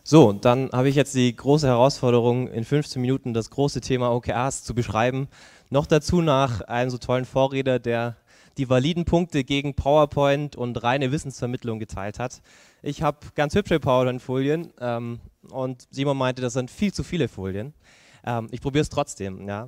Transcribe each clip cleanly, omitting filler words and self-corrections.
So, dann habe ich jetzt die große Herausforderung, in 15 Minuten das große Thema OKRs zu beschreiben. Noch dazu nach einem so tollen Vorredner, der die validen Punkte gegen PowerPoint und reine Wissensvermittlung geteilt hat. Ich habe ganz hübsche PowerPoint-Folien und Simon meinte, das sind viel zu viele Folien. Ich probiere es trotzdem. Ja.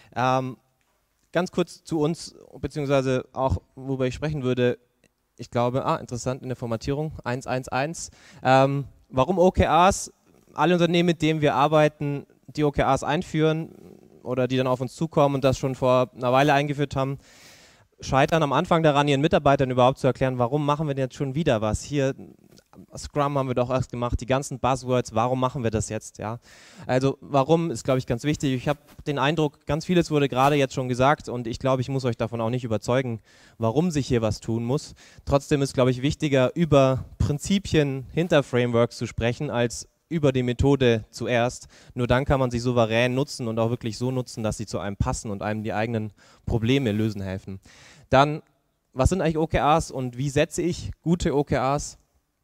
Ganz kurz zu uns, beziehungsweise auch, worüber ich sprechen würde. Ich glaube, interessant in der Formatierung, 111. Warum OKRs? Alle Unternehmen, mit denen wir arbeiten, die OKRs einführen oder die dann auf uns zukommen und das schon vor einer Weile eingeführt haben, scheitern am Anfang daran, ihren Mitarbeitern überhaupt zu erklären, warum machen wir denn jetzt schon wieder was? Hier, Scrum haben wir doch erst gemacht, die ganzen Buzzwords, warum machen wir das jetzt? Ja? Also warum ist, glaube ich, ganz wichtig. Ich habe den Eindruck, ganz vieles wurde gerade jetzt schon gesagt und ich glaube, ich muss euch davon auch nicht überzeugen, warum sich hier was tun muss. Trotzdem ist, glaube ich, wichtiger, über Prinzipien hinter Frameworks zu sprechen, als über die Methode zuerst. Nur dann kann man sie souverän nutzen und auch wirklich so nutzen, dass sie zu einem passen und einem die eigenen Probleme lösen helfen. Dann, was sind eigentlich OKRs und wie setze ich gute OKRs?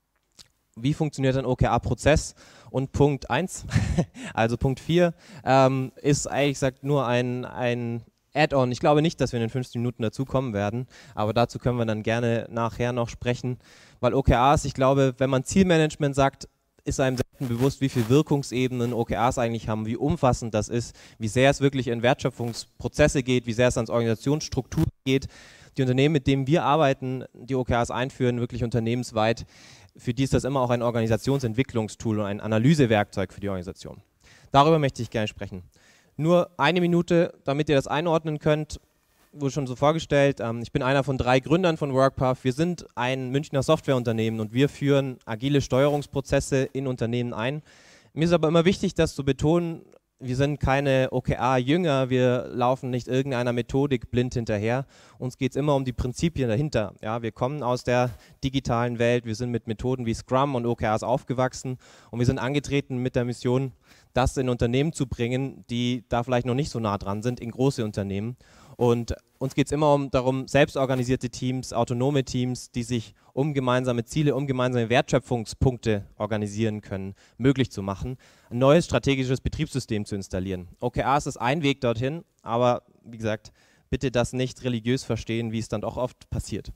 Wie funktioniert ein OKR-Prozess? Und Punkt 1, also Punkt 4, ist eigentlich gesagt nur ein Add-on. Ich glaube nicht, dass wir in den 15 Minuten dazu kommen werden, aber dazu können wir dann gerne nachher noch sprechen, weil OKRs, ich glaube, wenn man Zielmanagement sagt, ist einem selten bewusst, wie viele Wirkungsebenen OKRs eigentlich haben, wie umfassend das ist, wie sehr es wirklich in Wertschöpfungsprozesse geht, wie sehr es ans Organisationsstruktur geht. Die Unternehmen, mit denen wir arbeiten, die OKRs einführen, wirklich unternehmensweit, für die ist das immer auch ein Organisationsentwicklungstool und ein Analysewerkzeug für die Organisation. Darüber möchte ich gerne sprechen. Nur eine Minute, damit ihr das einordnen könnt, wurde schon so vorgestellt. Ich bin einer von 3 Gründern von Workpath. Wir sind ein Münchner Softwareunternehmen und wir führen agile Steuerungsprozesse in Unternehmen ein. Mir ist aber immer wichtig, das zu betonen, wir sind keine OKR-Jünger, wir laufen nicht irgendeiner Methodik blind hinterher. Uns geht es immer um die Prinzipien dahinter. Ja, wir kommen aus der digitalen Welt, wir sind mit Methoden wie Scrum und OKRs aufgewachsen und wir sind angetreten mit der Mission, das in Unternehmen zu bringen, die da vielleicht noch nicht so nah dran sind, in große Unternehmen. Und uns geht es immer darum, selbstorganisierte Teams, autonome Teams, die sich um gemeinsame Ziele, um gemeinsame Wertschöpfungspunkte organisieren können, möglich zu machen, ein neues strategisches Betriebssystem zu installieren. OKRs ist ein Weg dorthin, aber wie gesagt, bitte das nicht religiös verstehen, wie es dann doch oft passiert.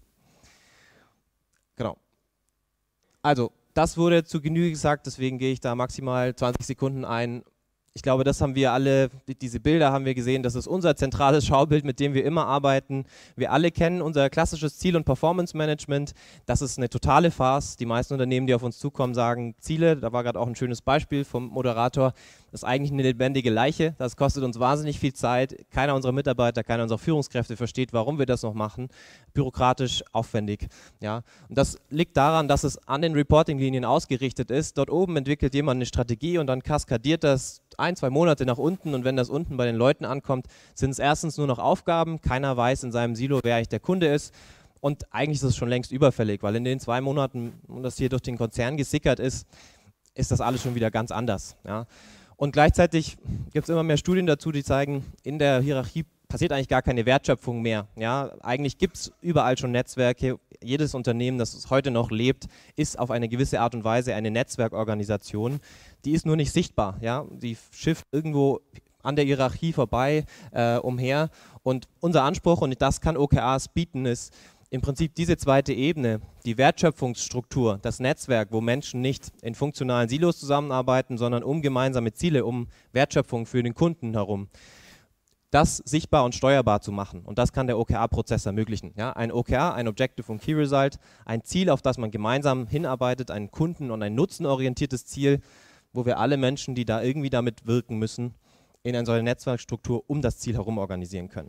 Genau. Also, das wurde zu Genüge gesagt, deswegen gehe ich da maximal 20 Sekunden ein. Ich glaube, das haben wir alle, diese Bilder haben wir gesehen, das ist unser zentrales Schaubild, mit dem wir immer arbeiten. Wir alle kennen unser klassisches Ziel- und Performance-Management. Das ist eine totale Farce. Die meisten Unternehmen, die auf uns zukommen, sagen Ziele, da war gerade auch ein schönes Beispiel vom Moderator, das ist eigentlich eine lebendige Leiche. Das kostet uns wahnsinnig viel Zeit. Keiner unserer Mitarbeiter, keiner unserer Führungskräfte versteht, warum wir das noch machen. Bürokratisch, aufwendig. Ja. Und das liegt daran, dass es an den Reporting-Linien ausgerichtet ist. Dort oben entwickelt jemand eine Strategie und dann kaskadiert das 1, 2 Monate nach unten und wenn das unten bei den Leuten ankommt, sind es erstens nur noch Aufgaben, keiner weiß in seinem Silo, wer eigentlich der Kunde ist und eigentlich ist es schon längst überfällig, weil in den 2 Monaten, und das hier durch den Konzern gesickert ist, ist das alles schon wieder ganz anders. Ja. Und gleichzeitig gibt es immer mehr Studien dazu, die zeigen, in der Hierarchie passiert eigentlich gar keine Wertschöpfung mehr. Ja. Eigentlich gibt es überall schon Netzwerke. Jedes Unternehmen, das es heute noch lebt, ist auf eine gewisse Art und Weise eine Netzwerkorganisation. Die ist nur nicht sichtbar. Ja. Die schifft irgendwo an der Hierarchie vorbei umher. Und unser Anspruch, und das kann OKRs bieten, ist im Prinzip diese zweite Ebene, die Wertschöpfungsstruktur, das Netzwerk, wo Menschen nicht in funktionalen Silos zusammenarbeiten, sondern um gemeinsame Ziele, um Wertschöpfung für den Kunden herum, das sichtbar und steuerbar zu machen. Und das kann der OKR-Prozess ermöglichen. Ja, ein OKR, ein Objective und Key Result, ein Ziel, auf das man gemeinsam hinarbeitet, ein kunden- und ein nutzenorientiertes Ziel, wo wir alle Menschen, die da irgendwie damit wirken müssen, in eine solche Netzwerkstruktur um das Ziel herum organisieren können.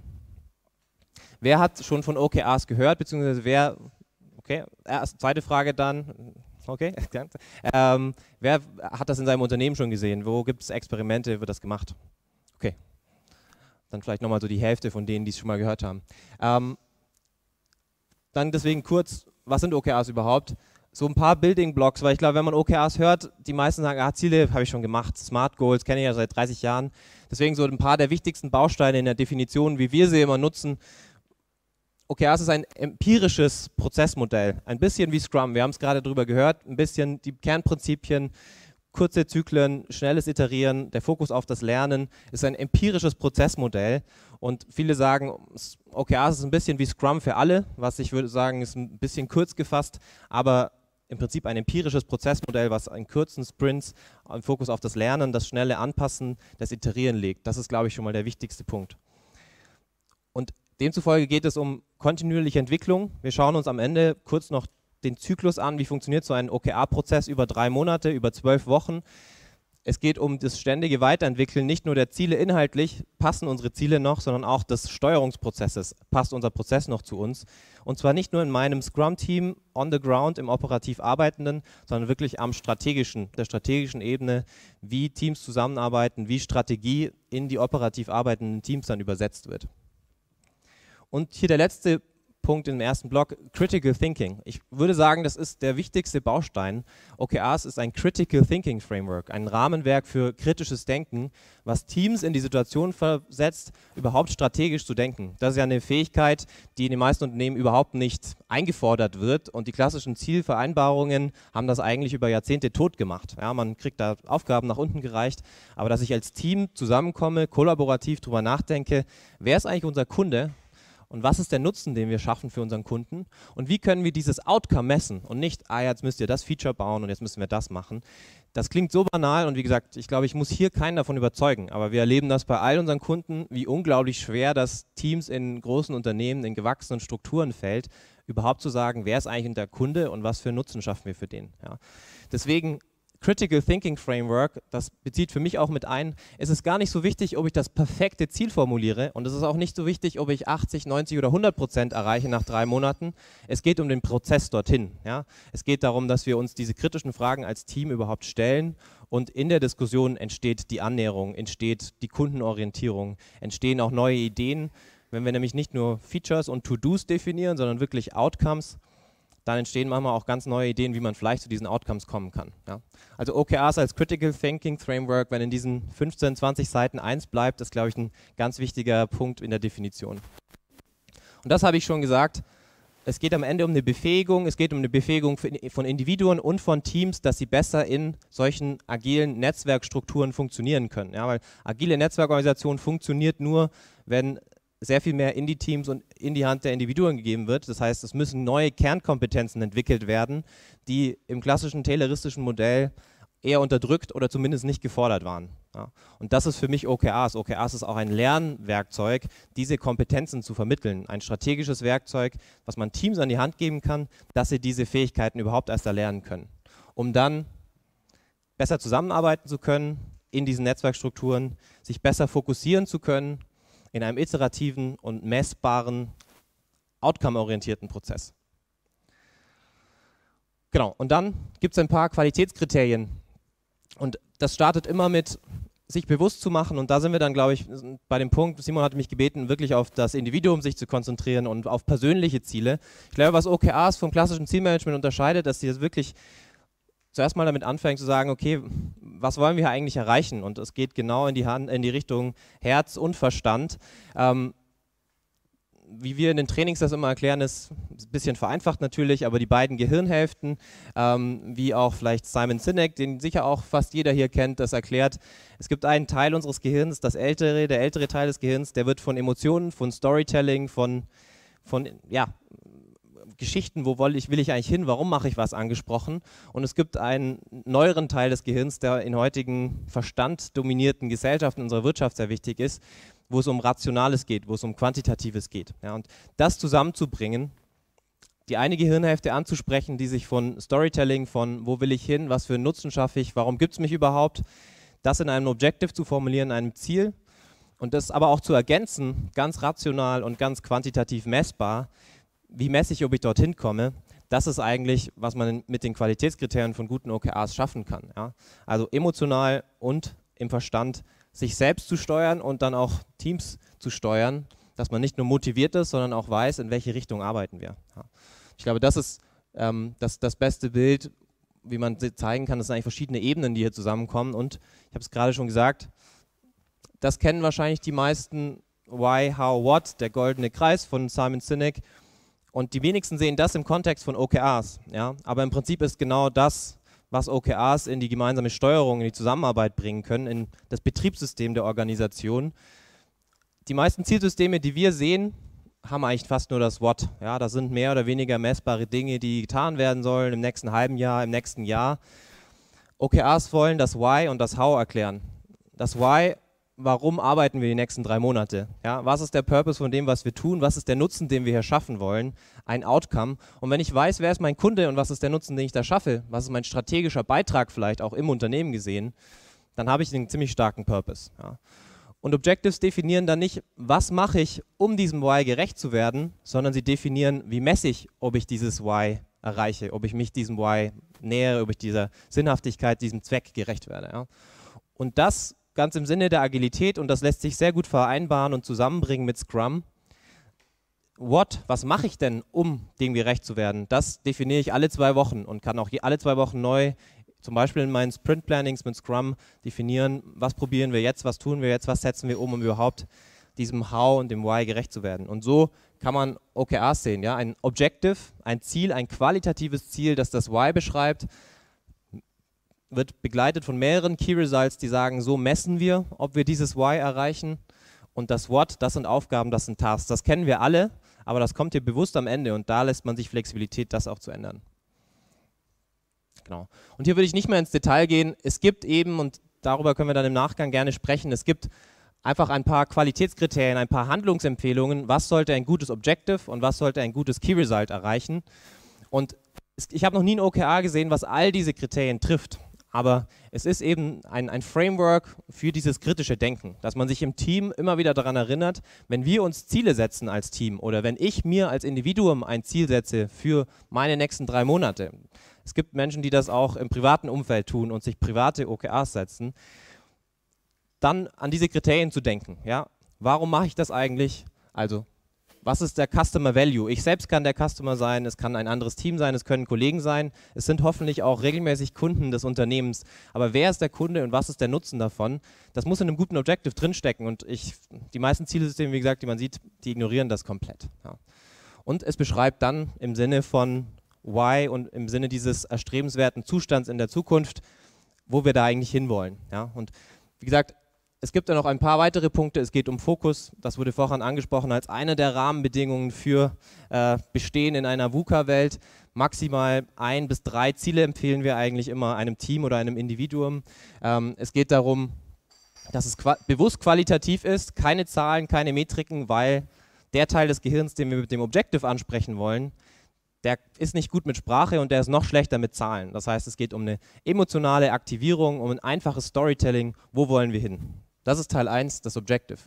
Wer hat schon von OKRs gehört, beziehungsweise wer, okay, zweite Frage dann, okay, wer hat das in seinem Unternehmen schon gesehen? Wo gibt es Experimente, wird das gemacht? Okay, dann vielleicht nochmal so die Hälfte von denen, die es schon mal gehört haben. Dann deswegen kurz, was sind OKRs überhaupt? So ein paar Building Blocks, weil ich glaube, wenn man OKRs hört, die meisten sagen, Ziele habe ich schon gemacht, Smart Goals kenne ich ja seit 30 Jahren. Deswegen so ein paar der wichtigsten Bausteine in der Definition, wie wir sie immer nutzen. OKRs ist ein empirisches Prozessmodell, ein bisschen wie Scrum, wir haben es gerade drüber gehört, ein bisschen die Kernprinzipien, kurze Zyklen, schnelles Iterieren, der Fokus auf das Lernen, ist ein empirisches Prozessmodell und viele sagen, OKRs ist ein bisschen wie Scrum für alle, was ich würde sagen, ist ein bisschen kurz gefasst, aber im Prinzip ein empirisches Prozessmodell, was in kurzen Sprints einen Fokus auf das Lernen, das schnelle Anpassen, das Iterieren legt. Das ist, glaube ich, schon mal der wichtigste Punkt. Und demzufolge geht es um kontinuierliche Entwicklung. Wir schauen uns am Ende kurz noch den Zyklus an, wie funktioniert so ein OKR-Prozess über 3 Monate, über 12 Wochen. Es geht um das ständige Weiterentwickeln, nicht nur der Ziele inhaltlich, passen unsere Ziele noch, sondern auch des Steuerungsprozesses, passt unser Prozess noch zu uns. Und zwar nicht nur in meinem Scrum-Team, on the ground, im operativ Arbeitenden, sondern wirklich am der strategischen Ebene, wie Teams zusammenarbeiten, wie Strategie in die operativ arbeitenden Teams dann übersetzt wird. Und hier der letzte Punkt im ersten Block, Critical Thinking. Ich würde sagen, das ist der wichtigste Baustein. OKRs ist ein Critical Thinking Framework, ein Rahmenwerk für kritisches Denken, was Teams in die Situation versetzt, überhaupt strategisch zu denken. Das ist ja eine Fähigkeit, die in den meisten Unternehmen überhaupt nicht eingefordert wird und die klassischen Zielvereinbarungen haben das eigentlich über Jahrzehnte tot gemacht. Ja, man kriegt da Aufgaben nach unten gereicht, aber dass ich als Team zusammenkomme, kollaborativ darüber nachdenke, wer ist eigentlich unser Kunde? Und was ist der Nutzen, den wir schaffen für unseren Kunden? Und wie können wir dieses Outcome messen? Und nicht, jetzt müsst ihr das Feature bauen und jetzt müssen wir das machen. Das klingt so banal und wie gesagt, ich glaube, ich muss hier keinen davon überzeugen. Aber wir erleben das bei all unseren Kunden, wie unglaublich schwer das Teams in großen Unternehmen, in gewachsenen Strukturen fällt, überhaupt zu sagen, wer ist eigentlich der Kunde und was für einen Nutzen schaffen wir für den. Ja. Deswegen Critical Thinking Framework, das bezieht für mich auch mit ein, es ist gar nicht so wichtig, ob ich das perfekte Ziel formuliere und es ist auch nicht so wichtig, ob ich 80, 90 oder 100% erreiche nach 3 Monaten. Es geht um den Prozess dorthin. Ja? Es geht darum, dass wir uns diese kritischen Fragen als Team überhaupt stellen und in der Diskussion entsteht die Annäherung, entsteht die Kundenorientierung, entstehen auch neue Ideen. Wenn wir nämlich nicht nur Features und To-Dos definieren, sondern wirklich Outcomes, dann entstehen manchmal auch ganz neue Ideen, wie man vielleicht zu diesen Outcomes kommen kann. Ja. Also OKRs als Critical Thinking Framework, wenn in diesen 15, 20 Seiten eins bleibt, ist, glaube ich, ein ganz wichtiger Punkt in der Definition. Und das habe ich schon gesagt, es geht am Ende um eine Befähigung, es geht um eine Befähigung von Individuen und von Teams, dass sie besser in solchen agilen Netzwerkstrukturen funktionieren können. Ja, weil agile Netzwerkorganisation funktioniert nur, wenn sehr viel mehr in die Teams und in die Hand der Individuen gegeben wird. Das heißt, es müssen neue Kernkompetenzen entwickelt werden, die im klassischen tayloristischen Modell eher unterdrückt oder zumindest nicht gefordert waren. Ja. Und das ist für mich OKRs. OKRs ist auch ein Lernwerkzeug, diese Kompetenzen zu vermitteln. Ein strategisches Werkzeug, was man Teams an die Hand geben kann, dass sie diese Fähigkeiten überhaupt erst erlernen können, um dann besser zusammenarbeiten zu können in diesen Netzwerkstrukturen, sich besser fokussieren zu können, in einem iterativen und messbaren, outcome-orientierten Prozess. Genau, und dann gibt es ein paar Qualitätskriterien. Und das startet immer mit, sich bewusst zu machen. Und da sind wir dann, glaube ich, bei dem Punkt, Simon hat mich gebeten, wirklich auf das Individuum sich zu konzentrieren und auf persönliche Ziele. Ich glaube, was OKRs vom klassischen Zielmanagement unterscheidet, dass sie das wirklich zuerst mal damit anfängt zu sagen, okay, was wollen wir eigentlich erreichen? Und es geht genau in die Richtung Herz und Verstand. Wie wir in den Trainings das immer erklären, ist ein bisschen vereinfacht natürlich, aber die beiden Gehirnhälften, wie auch vielleicht Simon Sinek, den sicher auch fast jeder hier kennt, das erklärt, es gibt einen Teil unseres Gehirns, der ältere Teil des Gehirns, der wird von Emotionen, von Storytelling, von Geschichten, wo will ich eigentlich hin, warum mache ich was, angesprochen. Und es gibt einen neueren Teil des Gehirns, der in heutigen verstanddominierten Gesellschaften unserer Wirtschaft sehr wichtig ist, wo es um Rationales geht, wo es um Quantitatives geht. Ja, und das zusammenzubringen, die eine Gehirnhälfte anzusprechen, die sich von Storytelling, von wo will ich hin, was für einen Nutzen schaffe ich, warum gibt es mich überhaupt, das in einem Objective zu formulieren, in einem Ziel und das aber auch zu ergänzen, ganz rational und ganz quantitativ messbar. Wie messe ich, ob ich dorthin komme? Das ist eigentlich, was man mit den Qualitätskriterien von guten OKRs schaffen kann. Ja? Also emotional und im Verstand sich selbst zu steuern und dann auch Teams zu steuern, dass man nicht nur motiviert ist, sondern auch weiß, in welche Richtung arbeiten wir. Ja? Ich glaube, das ist das beste Bild, wie man zeigen kann, das sind eigentlich verschiedene Ebenen, die hier zusammenkommen. Und ich habe es gerade schon gesagt, das kennen wahrscheinlich die meisten, Why, How, What, der goldene Kreis von Simon Sinek. Und die wenigsten sehen das im Kontext von OKRs. Ja? Aber im Prinzip ist genau das, was OKRs in die gemeinsame Steuerung, in die Zusammenarbeit bringen können, in das Betriebssystem der Organisation. Die meisten Zielsysteme, die wir sehen, haben eigentlich fast nur das What. Ja, das sind mehr oder weniger messbare Dinge, die getan werden sollen im nächsten halben Jahr, im nächsten Jahr. OKRs wollen das Why und das How erklären. Das Why, warum arbeiten wir die nächsten 3 Monate? Ja, was ist der Purpose von dem, was wir tun? Was ist der Nutzen, den wir hier schaffen wollen? Ein Outcome. Und wenn ich weiß, wer ist mein Kunde und was ist der Nutzen, den ich da schaffe, was ist mein strategischer Beitrag vielleicht auch im Unternehmen gesehen, dann habe ich einen ziemlich starken Purpose. Ja. Und Objectives definieren dann nicht, was mache ich, um diesem Why gerecht zu werden, sondern sie definieren, wie messe ich, ob ich dieses Why erreiche, ob ich mich diesem Why nähere, ob ich dieser Sinnhaftigkeit, diesem Zweck gerecht werde. Ja. Und das ganz im Sinne der Agilität, und das lässt sich sehr gut vereinbaren und zusammenbringen mit Scrum. What, was mache ich denn, um dem gerecht zu werden? Das definiere ich alle 2 Wochen und kann auch alle 2 Wochen neu, zum Beispiel in meinen Sprint-Plannings mit Scrum, definieren, was probieren wir jetzt, was tun wir jetzt, was setzen wir um überhaupt diesem How und dem Why gerecht zu werden. Und so kann man OKRs sehen. Ja? Ein Objective, ein Ziel, ein qualitatives Ziel, das das Why beschreibt, wird begleitet von mehreren Key Results, die sagen, so messen wir, ob wir dieses Why erreichen. Und das What, das sind Aufgaben, das sind Tasks. Das kennen wir alle, aber das kommt hier bewusst am Ende und da lässt man sich Flexibilität, das auch zu ändern. Genau. Und hier würde ich nicht mehr ins Detail gehen. Es gibt eben, und darüber können wir dann im Nachgang gerne sprechen, es gibt einfach ein paar Qualitätskriterien, ein paar Handlungsempfehlungen, was sollte ein gutes Objective und was sollte ein gutes Key Result erreichen. Und ich habe noch nie ein OKR gesehen, was all diese Kriterien trifft. Aber es ist eben ein Framework für dieses kritische Denken, dass man sich im Team immer wieder daran erinnert, wenn wir uns Ziele setzen als Team oder wenn ich mir als Individuum ein Ziel setze für meine nächsten 3 Monate. Es gibt Menschen, die das auch im privaten Umfeld tun und sich private OKRs setzen. Dann an diese Kriterien zu denken. Ja? Warum mache ich das eigentlich? Also, was ist der Customer Value? Ich selbst kann der Customer sein, es kann ein anderes Team sein, es können Kollegen sein, es sind hoffentlich auch regelmäßig Kunden des Unternehmens. Aber wer ist der Kunde und was ist der Nutzen davon? Das muss in einem guten Objective drinstecken und die meisten Zielsysteme, wie gesagt, die man sieht, die ignorieren das komplett. Ja. Und es beschreibt dann im Sinne von Why und im Sinne dieses erstrebenswerten Zustands in der Zukunft, wo wir da eigentlich hinwollen. Ja. Und wie gesagt, es gibt ja noch ein paar weitere Punkte. Es geht um Fokus, das wurde vorhin angesprochen, als eine der Rahmenbedingungen für Bestehen in einer VUCA-Welt. Maximal 1 bis 3 Ziele empfehlen wir eigentlich immer einem Team oder einem Individuum. Es geht darum, dass es bewusst qualitativ ist, keine Zahlen, keine Metriken, weil der Teil des Gehirns, den wir mit dem Objective ansprechen wollen, der ist nicht gut mit Sprache und der ist noch schlechter mit Zahlen. Das heißt, es geht um eine emotionale Aktivierung, um ein einfaches Storytelling. Wo wollen wir hin? Das ist Teil 1, das Objective.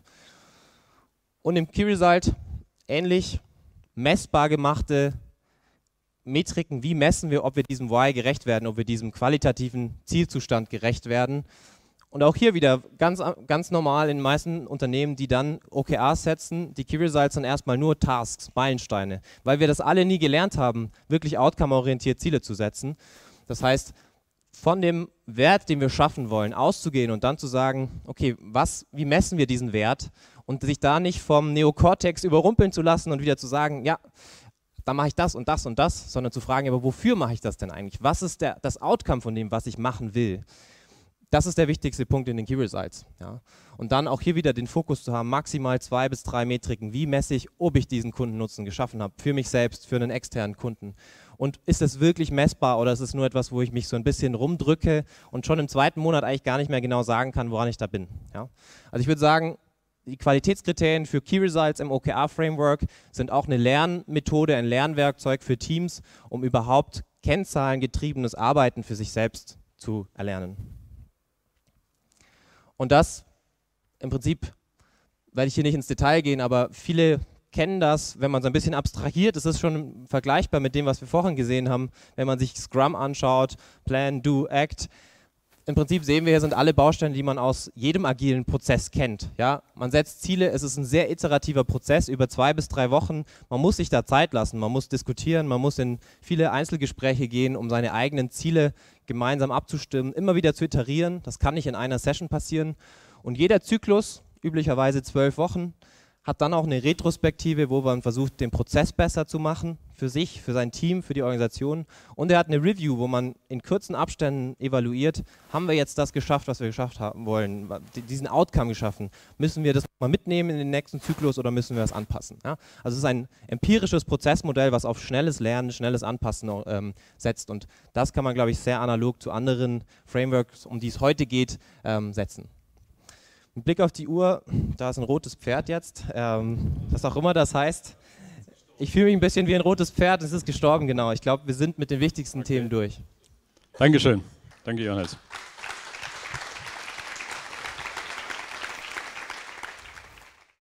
Und im Key Result ähnlich messbar gemachte Metriken. Wie messen wir, ob wir diesem Why gerecht werden, ob wir diesem qualitativen Zielzustand gerecht werden? Und auch hier wieder ganz normal in den meisten Unternehmen, die dann OKRs setzen, die Key Results sind erstmal nur Tasks, Meilensteine, weil wir das alle nie gelernt haben, wirklich outcome-orientiert Ziele zu setzen. Das heißt, von dem Wert, den wir schaffen wollen, auszugehen und dann zu sagen, okay, wie messen wir diesen Wert und sich da nicht vom Neokortex überrumpeln zu lassen und wieder zu sagen, ja, dann mache ich das und das und das, sondern zu fragen, aber wofür mache ich das denn eigentlich? Was ist das Outcome von dem, was ich machen will? Das ist der wichtigste Punkt in den Key Results. Ja. Und dann auch hier wieder den Fokus zu haben, maximal 2 bis 3 Metriken. Wie messe ich, ob ich diesen Kundennutzen geschaffen habe, für mich selbst, für einen externen Kunden? Und ist es wirklich messbar oder ist es nur etwas, wo ich mich so ein bisschen rumdrücke und schon im 2. Monat eigentlich gar nicht mehr genau sagen kann, woran ich da bin? Ja. Also ich würde sagen, die Qualitätskriterien für Key Results im OKR-Framework sind auch eine Lernmethode, ein Lernwerkzeug für Teams, um überhaupt kennzahlengetriebenes Arbeiten für sich selbst zu erlernen. Und das im Prinzip, werde ich hier nicht ins Detail gehen, aber viele kennen das, wenn man so ein bisschen abstrahiert, das ist schon vergleichbar mit dem, was wir vorhin gesehen haben, wenn man sich Scrum anschaut, Plan, Do, Act. Im Prinzip sehen wir, hier sind alle Bausteine, die man aus jedem agilen Prozess kennt. Ja? Man setzt Ziele, es ist ein sehr iterativer Prozess über 2 bis 3 Wochen. Man muss sich da Zeit lassen, man muss diskutieren, man muss in viele Einzelgespräche gehen, um seine eigenen Ziele gemeinsam abzustimmen, immer wieder zu iterieren. Das kann nicht in einer Session passieren. Und jeder Zyklus, üblicherweise 12 Wochen, hat dann auch eine Retrospektive, wo man versucht, den Prozess besser zu machen, für sich, für sein Team, für die Organisation. Und er hat eine Review, wo man in kurzen Abständen evaluiert, haben wir jetzt das geschafft, was wir geschafft haben wollen, diesen Outcome geschaffen. Müssen wir das mal mitnehmen in den nächsten Zyklus oder müssen wir das anpassen? Ja? Also es ist ein empirisches Prozessmodell, was auf schnelles Lernen, schnelles Anpassen setzt. Und das kann man, glaube ich, sehr analog zu anderen Frameworks, um die es heute geht, setzen. Ein Blick auf die Uhr, da ist ein rotes Pferd jetzt, was auch immer das heißt. Ich fühle mich ein bisschen wie ein rotes Pferd, es ist gestorben, genau. Ich glaube, wir sind mit den wichtigsten Themen durch. Dankeschön. Danke, Johannes.